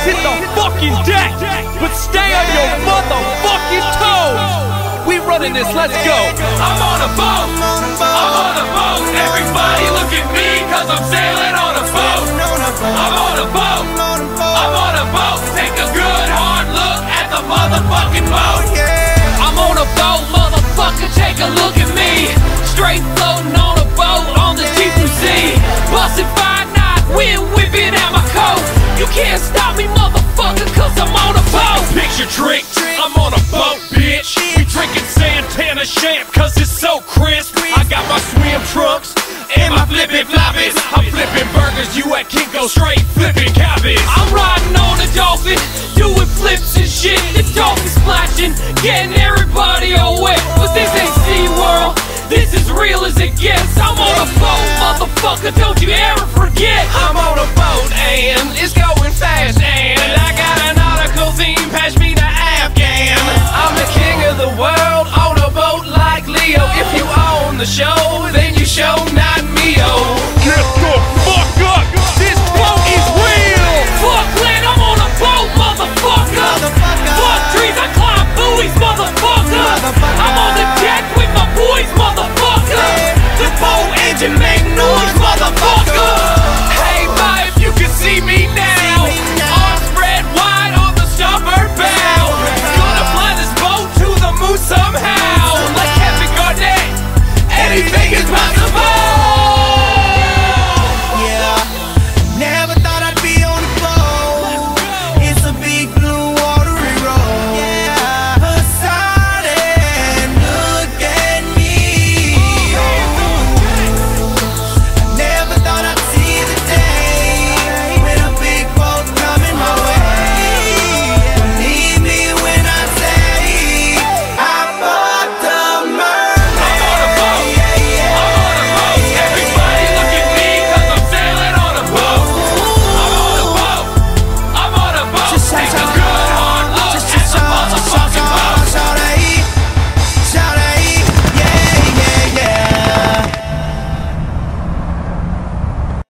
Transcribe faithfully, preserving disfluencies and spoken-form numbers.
hit the fucking deck, but stay on your motherfucking toes. We running this, let's go. I'm on a boat, I'm on a boat. Everybody look at me, cause I'm sailing on a boat. I'm on a boat, I'm on a boat. Take a good hard look at the motherfucking boat. I'm on a boat, motherfucker, take a look at me. Straight floating on a boat on the deep blue sea. Bustin' five knot, wind whipping out my coat. You can't stop me, motherfucker, cause I'm on a boat. Picture trick, I'm on a boat, bitch. We drinking Santana champ, cause it's so crisp. I got my swim trunks and my flippin' floppies. I'm flipping burgers, you at Kinko, straight flipping cabbage. I'm riding on a dolphin, doing flips and shit. The dolphin splashing, getting